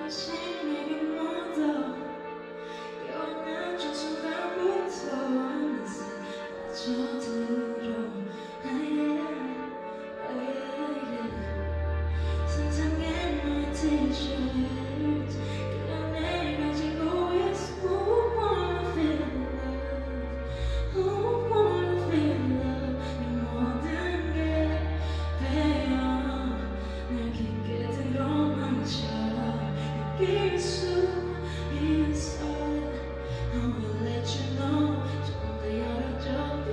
다시 내게 묻어 깨어나준 순간부터 어느새 빠져들어 상상의 너의 티셔츠 그런 날 가지고 있어. Who wanna feel love? Who wanna feel love? 내 모든 게 되어 날 깊게 들어만져 느낄 수 있어. I will let you know 좀 더 열어줘.